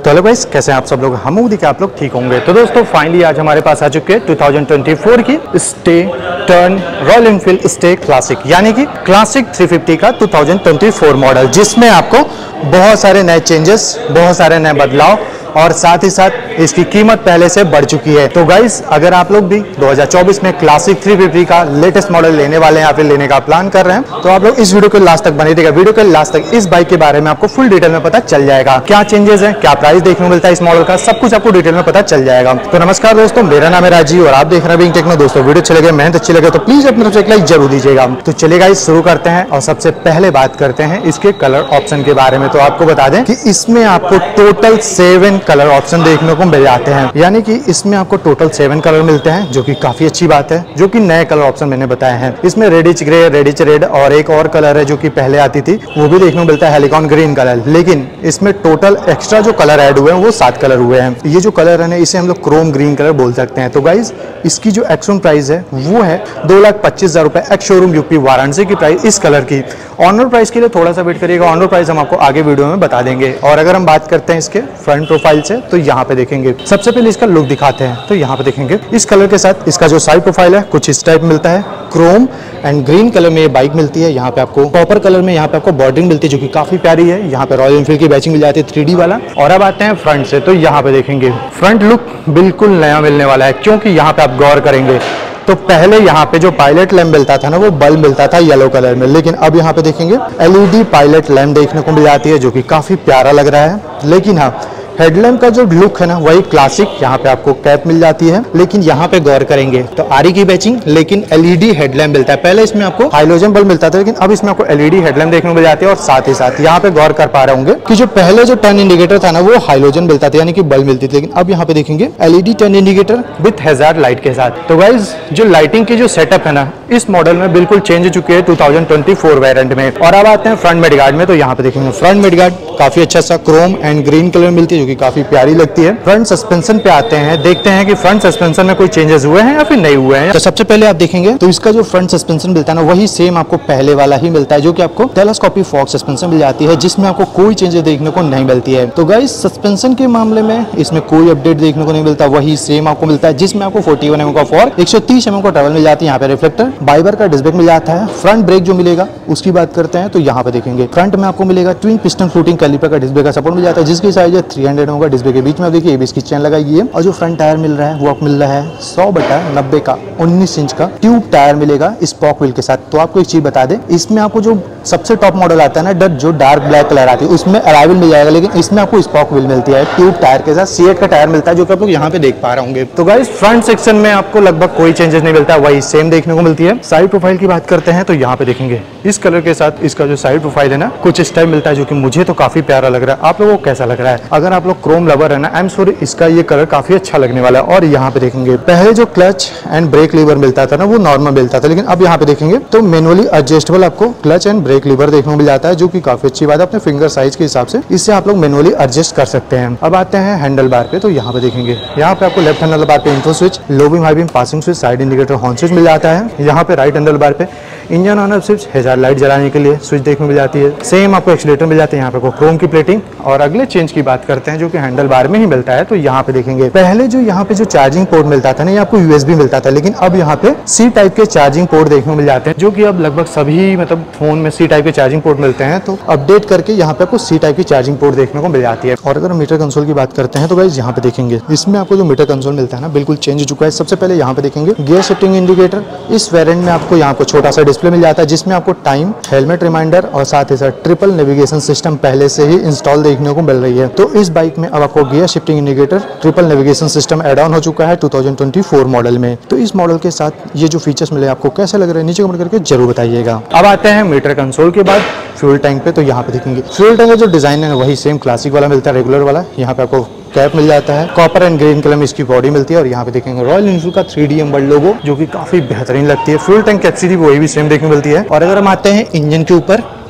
तो hello guys, कैसे हैं आप सब लोग। हम उम्मीद है आप लोग ठीक होंगे। तो दोस्तों फाइनली आज हमारे पास आ चुके हैं 2024 की स्टे टर्न रॉयल एनफील्ड स्टे क्लासिक, यानी कि क्लासिक 350 का 2024 मॉडल, जिसमें आपको बहुत सारे नए चेंजेस, बहुत सारे नए बदलाव और साथ ही साथ इसकी कीमत पहले से बढ़ चुकी है। तो गाइस, अगर आप लोग भी 2024 में क्लासिक 350 का लेटेस्ट मॉडल लेने वाले हैं या फिर लेने का प्लान कर रहे हैं, तो आप लोग इस वीडियो के लास्ट तक बने रहिएगा। वीडियो के लास्ट तक इस बाइक के बारे में आपको फुल डिटेल में पता चल जाएगा, क्या चेंजेस है, क्या प्राइस देखने को मिलता है इस मॉडल का, सब कुछ आपको डिटेल में पता चल जाएगा। तो नमस्कार दोस्तों, मेरा नाम है राजीव और आप देख रहे हैं बिंग टेक्नो। दोस्तों वीडियो अच्छे लगे, मेहनत अच्छी लगे तो प्लीज अपनी तरफ से एक लाइक जरूर दीजिएगा। तो चलिए गाइस शुरू करते हैं और सबसे पहले बात करते हैं इसके कलर ऑप्शन के बारे में। तो आपको बता दें कि इसमें आपको टोटल 7 कलर ऑप्शन देखने को मिल जाते हैं, यानी कि इसमें आपको टोटल 7 कलर मिलते हैं, जो कि काफी अच्छी बात है। जो कि नए कलर ऑप्शन मैंने बताए हैं, इसमें रेडिश ग्रे, रेडिश रेड और एक और कलर है जो कि पहले आती थी, वो भी देखने को मिलता है हेलिकॉन ग्रीन कलर। लेकिन इसमें टोटल एक्स्ट्रा जो कलर ऐड हुए हैं वो 7 कलर हुए हैं। ये जो कलर है ना, इसे हम लोग क्रोम ग्रीन कलर बोल सकते हैं। तो गाइज, इसकी जो एक्स-शोरूम प्राइस है वो है 2,25,000 रुपए एक्स शोरूम यूपी वाराणसी की प्राइस इस कलर की। ऑनर प्राइस के लिए थोड़ा सा वेट करिएगा, ऑनर प्राइस हम आपको आगे वीडियो में बता देंगे। और अगर हम बात करते हैं इसके फ्रंट प्रोफाइल से, तो यहाँ पे देखेंगे, सबसे पहले इसका लुक दिखाते हैं। तो यहाँ पे देखेंगे इस कलर के साथ इसका जो साइड प्रोफाइल है कुछ इस टाइप मिलता है। क्रोम एंड ग्रीन कलर में ये बाइक मिलती है। यहाँ पे आपको कॉपर कलर में यहाँ पे आपको बॉर्डरिंग मिलती है, जो कि काफी प्यारी है। यहाँ पे रॉयल एनफील्ड की बैचिंग मिल जाती है 3D वाला। और अब आते हैं फ्रंट से, तो यहाँ पे देखेंगे फ्रंट लुक बिल्कुल नया मिलने वाला है, क्योंकि यहाँ पे आप गौर करेंगे तो पहले यहाँ पे जो पायलट लैम्प मिलता था ना, वो बल्ब मिलता था येलो कलर में, लेकिन अब यहाँ पे देखेंगे LED पायलट लैम्प देखने को मिल जाती है, जो कि काफी प्यारा लग रहा है। लेकिन हाँ, हेडलैम्प का जो लुक है ना वही क्लासिक। यहाँ पे आपको कैप मिल जाती है, लेकिन यहाँ पे गौर करेंगे तो आरी की बैचिंग, लेकिन LED हेडलैम्प मिलता है। पहले इसमें आपको हाइलोजन बल्ब मिलता था, लेकिन अब इसमें आपको LED हेडलैम्प देखने को मिल जाती है। और साथ ही साथ यहाँ पे गौर कर पा रहे होंगे कि जो पहले जो टर्न इंडिकेटर था ना, वो हाइलोजन मिलता था, यानी कि बल्ब मिलती थी, लेकिन अब यहाँ पे देखेंगे LED turn indicator with hazard light के साथ। तो गाइज, जो लाइटिंग की जो सेटअप है ना, इस मॉडल में बिल्कुल चेंज हो चुकी है 2024 वेरिएंट में। और अब आते हैं फ्रंट मेडगार्ड में, तो यहाँ पे देखेंगे फ्रंट मेडगार्ड काफी अच्छा सा क्रोम एंड ग्रीन कलर मिलती है, जो कि काफी प्यारी लगती है। फ्रंट सस्पेंशन पे आते हैं, देखते हैं कि फ्रंट सस्पेंशन में कोई चेंजेस हुए हैं या फिर नहीं हुए हैं। तो सबसे पहले आप देखेंगे तो इसका जो फ्रंट सस्पेंशन मिलता है ना, वही सेम आपको पहले वाला ही मिलता है, जो कि आपको टेलीस्कोपिक फॉक सस्पेंशन मिल जाती है, जिसमें आपको कोई चेंजेस देखने को नहीं मिलती है। तो गाइस, सस्पेंशन के मामले में इसमें कोई अपडेट देखने को नहीं मिलता, वही सेम आपको मिलता है, जिसमें आपको 41 mm का फॉर्क, 130 mm का ट्रैवल मिल जाती है। यहाँ पे रिफ्लेक्टर बाइबर का डिस्क ब्रेक मिल जाता है। फ्रंट ब्रेक जो मिलेगा उसकी बात करते हैं, तो यहाँ पे देखेंगे फ्रंट में आपको मिलेगा ट्विन पिस्टन फ्लोटिंग कैलिपर का डिस्क ब्रेक का सपोर्ट मिल जाता है, जिसकी साइज है 300 mm का। डिस्क ब्रेक के बीच में आप देखिए ABS की चैन लगाई है। और जो फ्रंट टायर मिल रहा है वो आपको मिल रहा है 100/90 का 19 इंच का ट्यूब टायर मिलेगा स्पॉक व्हील के साथ। तो आपको एक चीज बता दें, इसमें आपको जो सबसे टॉप मॉडल आता है ना, जो डार्क ब्लैक कलर आती है, उसमें अराइवल मिल जाएगा, लेकिन इसमें आपको स्पॉक व्हील मिलती है ट्यूब टायर के साथ। C8 का टायर मिलता है, जो कि आप लोग यहाँ पे देख पा रहे होंगे। तो गाइस, फ्रंट सेक्शन में आपको लगभग कोई चेंजेस नहीं मिलता, वही सेम देखने को मिलती है। साइड प्रोफाइल की बात करते हैं, तो यहाँ पे देखेंगे इस कलर के साथ इसका जो साइड प्रोफाइल है ना, कुछ इस टाइप मिलता है, जो कि मुझे तो काफी प्यारा लग रहा है। आप लोगों को कैसा लग रहा है? अगर आप लोग क्रोम लवर है ना, आई एम सॉरी, इसका ये कलर काफी अच्छा लगने वाला है। और यहाँ पे देखेंगे पहले जो क्लच एंड ब्रेक लीवर मिलता था ना, वो नॉर्मल मिलता था, लेकिन अब यहाँ पे देखेंगे तो मैनुअली एडजस्टेबल आपको क्लच एंड ब्रेक लीवर देखने को मिल जाता है, जो कि काफी अच्छी बात है। अपने फिंगर साइज के हिसाब से इससे आप लोग मैनुअली एडजस्ट कर सकते हैं। अब आते हैं हैंडल बार पे, तो यहाँ पे देखेंगे, यहाँ पे आपको लेफ्ट हैंडल बार पे intro switch, low beam, high beam, passing switch, side indicator, horn switch मिल जाता है। यहाँ पे राइट हैंडल बार पे engine on off switch, hazard light जलाने के लिए स्विच देखने को मिल जाती है। सेम आपको एक्सीलेटर मिल जाते हैं, यहाँ पे क्रोम की प्लेटिंग। और अगले चेंज की बात करते हैं, जो कि हैंडल बार में ही मिलता है, तो यहाँ पे देखेंगे पहले जो यहाँ पे जो चार्जिंग पोर्ट मिलता था ना, ये आपको USB मिलता था, लेकिन अब यहाँ पे C टाइप के चार्जिंग पोर्ट देखने को मिल जाते हैं, जो कि अब लगभग सभी मतलब फोन में C टाइप के चार्जिंग पोर्ट मिलते हैं। तो अपडेट करके यहाँ पे आपको C टाइप की चार्जिंग पोर्ट देखने को मिल जाती है। और अगर मीटर कंसोल की बात करते हैं, तो गाइस यहाँ पे देखेंगे इसमें आपको जो मीटर कंसोल मिलता है ना, बिल्कुल चेंज हो चुका है। सबसे पहले यहाँ पे देखेंगे गियर शिफ्टिंग इंडिकेटर। इस वेरिएंट में आपको यहाँ पे छोटा सा डिस्प्ले मिल जाता है, जिसमें आपको टाइम, हेलमेट रिमाइंडर और साथ ही साथ ट्रिपल नेविगेशन सिस्टम पहले से ही इंस्टॉल देखने को मिल रही है। तो इस बाइक में अब आपको gear shifting indicator, triple navigation system add on हो चुका है 2024 मॉडल में। तो इस मॉडल के साथ ये जो फीचर्स मिले आपको कैसे लग रहे हैं, नीचे कमेंट करके जरूर बताइएगा। अब आते हैं मीटर कंसोल के बाद फ्यूल टैंक पे, तो यहाँ पे देखेंगे फ्यूल टैंक का जो डिजाइन है वही सेम क्लासिक वाला मिलता है, रेगुलर वाला। यहाँ पे आपको कैप मिल जाता है, कॉपर एंड ग्रीन कलर में इसकी बॉडी मिलती है। और यहाँ पे देखेंगे रॉयल एनफील्ड का 3D एम्बर्ड लोगो, जो कि काफी बेहतरीन लगती है। फ्यूल टैंक कैपेसिटी वही भी सेम देखने को मिलती है। और अगर हम आते हैं इंजन के ऊपर,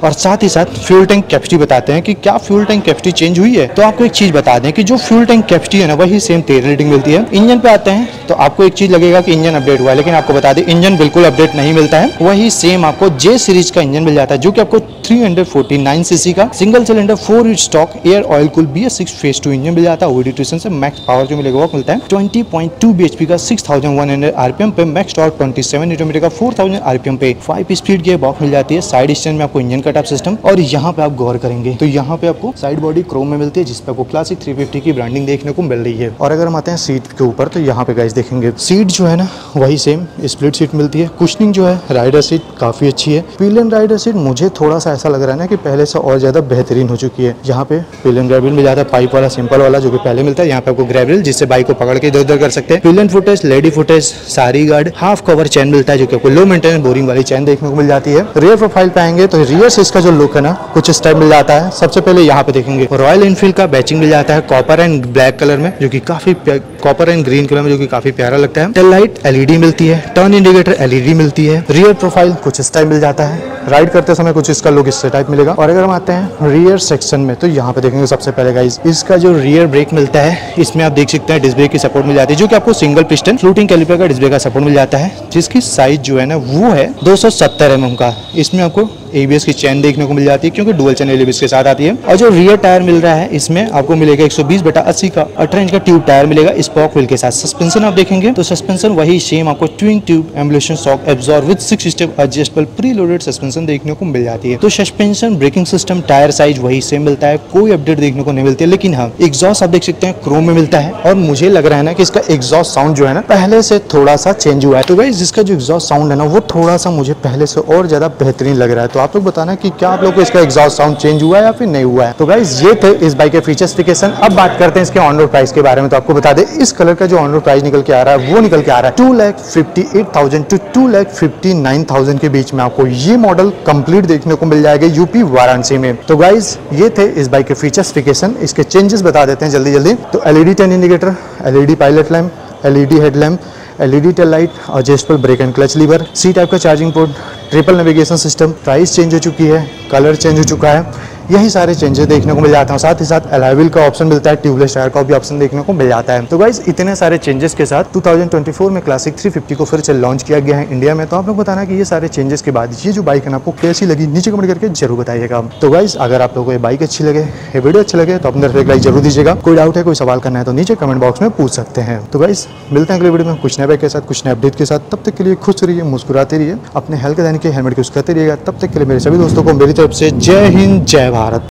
और साथ ही साथ फ्यूल टैंक कैपेसिटी बताते हैं कि क्या फ्यूल टैंक कैपेसिटी चेंज हुई है। तो आपको एक चीज बता दें कि जो फ्यूल टैंक कैपेसिटी है ना वही सेम 13 लीटर मिलती है। इंजन पे आते हैं तो आपको एक चीज लगेगा कि इंजन अपडेट हुआ है, लेकिन आपको बता दें इंजन बिल्कुल अपडेट नहीं मिलता है। वही सेम आपको जे सीरीज का इंजन मिल जाता है जो कि आपको 349 सीसी का single cylinder 4 stroke air oil cool BS6 phase 2 engine मिल जाता है। ओडी ट्यूशन से मैक्स पावर जो मिलेगा वो मिलता है 20.2 bhp का 6100 आरपीएम पे, मैक्स टॉर्क 27 न्यूटन मीटर का 4000 आरपीएम पे, 5 स्पीड गियर बॉक्स मिल जाती है। साइड स्टैंड में आपको इंजन कट ऑफ सिस्टम, और यहाँ पे आप गौर करेंगे तो यहाँ पे आपको साइड बॉडी क्रोम में मिलती है जिसपे आपको क्लासिक 350 की ब्रांडिंग देखने को मिल रही है। और अगर हम आते हैं सीट के ऊपर तो यहाँ पे गाइस देखेंगे सीट जो है ना वही सेम स्प्लिट सीट मिलती है। कुशनिंग जो है राइडर सीट काफी अच्छी है। पिलियन राइडर सीट मुझे थोड़ा सा ऐसा लग रहा है ना कि पहले से और ज्यादा बेहतरीन हो चुकी है। यहाँ पे पिलियन ग्रैबिल मिल जाता है, पाइप वाला सिंपल वाला जो कि पहले मिलता है। यहाँ पे आपको ग्रैबिल जिससे बाइक को पकड़ के इधर उधर कर सकते हैं। पिलियन फुटेज, लेडी फुटेज, sari guard, half cover chain मिलता है जो कि आपको लो मेंटेनेंस बोरिंग वाली चैन देखने को मिल जाती है। रियर प्रोफाइल पे आएंगे तो रियर से इसका जो लुक है ना कुछ इस टाइप मिल जाता है। सबसे पहले यहाँ पे देखेंगे रॉयल एनफील्ड का बैचिंग मिल जाता है कॉपर एंड ब्लैक कलर में, जो कि काफी कॉपर एंड ग्रीन कलर में, जो कि काफी प्यारा लगता है। टेल लाइट एलईडी मिलती है, टर्न इंडिकेटर एलईडी मिलती है। रियर प्रोफाइल कुछ इस टाइप मिल जाता है। राइड करते समय कुछ इसका लुक इस टाइप मिलेगा। और अगर हम आते हैं रियर सेक्शन में तो यहाँ पे देखेंगे सबसे पहले गाइस इसका जो रियर ब्रेक मिलता है इसमें आप देख सकते हैं डिस्क ब्रेक की सपोर्ट मिल जाती है जो कि आपको सिंगल पिस्टन फ्लूटिंग कैलिपर का डिस्क ब्रेक का सपोर्ट मिल जाता है, जिसकी साइज जो है ना वो है 270 mm का। इसमें आपको ABS की चैन देखने को मिल जाती है क्योंकि डुअल चैनल ABS के साथ आती है। और जो रियर टायर मिल रहा है इसमें आपको मिलेगा 120/80 का 18 इंच का ट्यूब टायर मिलेगा स्पोक व्हील के साथ। सस्पेंशन आप देखेंगे तो सस्पेंशन वही सेम आपको twin tube emulsion shock absorb with 6 step adjustable pre loaded suspension देखने को मिल जाती है। तो suspension, braking system, tyre size वही सेम मिलता है, कोई अपडेट देखने को नहीं मिलती है। लेकिन हाँ एग्जॉस्ट आप देख सकते हैं क्रोम में मिलता है और मुझे लग रहा है ना कि इसका एग्जॉस्ट साउंड जो है ना पहले से थोड़ा सा चेंज हुआ है। तो गाइस जिसका जो एग्जॉस्ट साउंड है ना वो थोड़ा सा मुझे पहले से और ज्यादा बेहतरीन लग रहा है। तो आप लोग बताना कि क्या आप लोग को इसका एग्जॉस्ट साउंड चेंज हुआ है या फिर नहीं हुआ है। तो गाइस ये थे इस बाइक के फीचर्सफिकेशन। अब बात करते हैं इसके ऑन रोड प्राइस के बारे में। तो आपको बता दें इस कलर का जो ऑन रोड प्राइस निकल के आ रहा है वो निकल के आ रहा है 2,58,000 to 2,59,000 के बीच में। आपको ये मॉडल कंप्लीट देखने को मिल जाएगा यूपी वाराणसी में। तो गाइस ये थे इस बाइक के फीचर्सफिकेशन। इसके चेंजेस बता देते हैं जल्दी जल्दी। तो LED turn indicator, LED pilot lamp, LED headlamp, LED tail light, adjustable brake and clutch lever, C type का charging port, triple navigation system, price change हो चुकी है, कलर चेंज हो चुका है, यही सारे चेंजेस देखने को मिल जाते हैं। साथ ही साथ अलॉय व्हील का ऑप्शन मिलता है, ट्यूबलेस टायर का भी ऑप्शन देखने को मिल जाता है। तो गाइस इतने सारे चेंजेस के साथ 2024 में क्लासिक 350 को फिर से लॉन्च किया गया है इंडिया में। तो आप लोग बताना कि ये सारे चेंजेस के बाद ये जो बाइक है ना आपको कैसी लगी नीचे कमेंट करके जरूर बताइएगा। तो गाइस अगर आप लोगों को ये बाइक अच्छी लगे, ये वीडियो अच्छी लगे तो अपने तरफ एक लाइक जरूर दीजिएगा। कोई डाउट है, कोई सवाल करना है तो नीचे कमेंट बॉक्स में पूछ सकते हैं। तो गाइस मिलते हैं अगले वीडियो में कुछ नए बाइक के साथ, कुछ नए अपडेट के साथ। तब तक के लिए खुश रहिए, मुस्कुराते रहिए, अपने हेल्थ का ध्यान रखिए, हेलमेट यूज करते रहिएगा। तब तक के लिए मेरे सभी दोस्तों को मेरी तरफ से जय हिंद, जय भारत।